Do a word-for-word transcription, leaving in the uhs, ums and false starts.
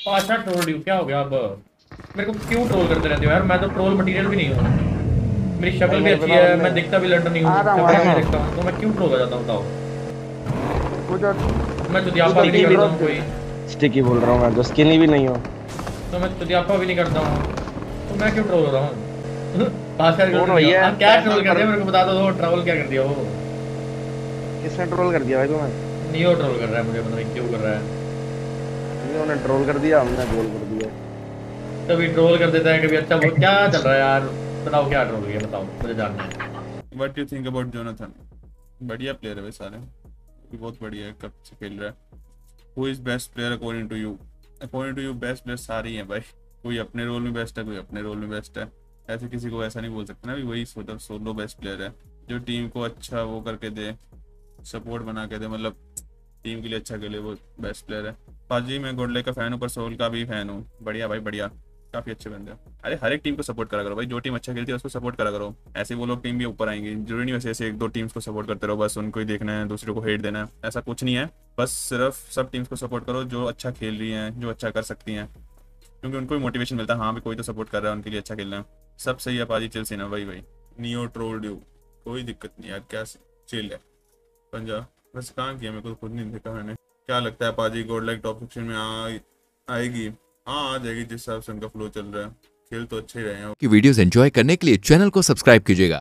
अच्छा troll due क्या हो गया अब? मेरे को क्यों ट्रोल करते रहते हो यार? मैं तो ट्रोल मटेरियल भी नहीं हूँ। मेरी भाई शक्ल भी मेरे को अच्छी ना है, मैं मतलब दिखता भी लंडन नहीं हूँ, आ रहा हूँ आ कपड़े भी रहा नहीं हूँ। दिखता हूँ, तो मैं क्यों ट्रोल हो जाता हूँ बताओ? तू तो मैं तू चुतियापा तो भी नहीं स्किन करता भी हूँ कोई। स्टिकी बोल रहा हूँ, मैं तो स्किनी भी नहीं हूँ। तो मैं चुतियापा भी नहीं करता हूँ, तो मैं क्यों ट्रोल हो रहा हूँ? पास कर कौन कर दिया भैया हाँ, क्या पैसा ट्रोल कर पर? दिया मेरे को बता दो, तो ट्रोल क्या कर दिया वो? किसने ट्रोल कर दिया भाई तुम्हें? नियो ट्रोल कर रहा है मुझे, पता नहीं क्यों कर रहा है। नहीं, उन्होंने ट्रोल कर दिया, हमने गोल कर दिया। कभी ट्रोल कर देता है कभी। अच्छा वो क्या चल रहा है यार? बताओ क्या ट्रोल किया, बताओ मुझे जानना है। What you think about Jonathan? बढ़िया प्लेयर है भाई सारे, भी बहुत बढ़िया है, कब से खेल रहा है। Who is best player according to you? According to you best player सारे ही हैं भाई। कोई अपने रोल में बेस्ट है, कोई अपने रोल में बेस्ट है। ऐसे किसी को ऐसा नहीं बोल सकते ना भी वही सोलो सोलो बेस्ट प्लेयर है। जो टीम को अच्छा वो करके दे, सपोर्ट बना के दे, मतलब टीम के लिए अच्छा खेले, वो बेस्ट प्लेयर है। पाजी मैं गोडले का फैन हूँ, पर सोल का भी फैन हूँ। बढ़िया भाई बढ़िया, काफ़ी अच्छे बंदे हैं। अरे हर एक टीम को सपोर्ट करा करो भाई, जो टीम अच्छा खेलती है उसको सपोर्ट करा करो। ऐसे वो लोग टीम भी ऊपर आएंगे, जरूरी नहीं वैसे ऐसे एक दो टीम्स को सपोर्ट करते रहो बस, उनको ही देखना है, दूसरे को हेट देना है, ऐसा कुछ नहीं है। बस सिर्फ सब टीम्स को सपोर्ट करो जो अच्छा खेल रही हैं, जो अच्छा कर सकती हैं, क्योंकि उनको भी मोटिवेशन मिलता है, हाँ भी कोई तो सपोर्ट कर रहा है, उनके लिए अच्छा खेलना है। सब सही है पाजी, चिल सीना भाई भाई। नियो ट्रोल ड्यू, कोई दिक्कत नहीं यार, क्या चिल है। पंजाब बस कहाँ किया, मेरे को तो खुद नहीं देखा मैंने। क्या लगता है पाजी गोड लाइक टॉप सेक्शन में आ आएगी? हाँ आ जाएगी, जिस हिसाब से उनका फ्लो चल रहा है। खेल तो अच्छे ही रहे हैं। की वीडियोस एंजॉय करने के लिए चैनल को सब्सक्राइब कीजिएगा।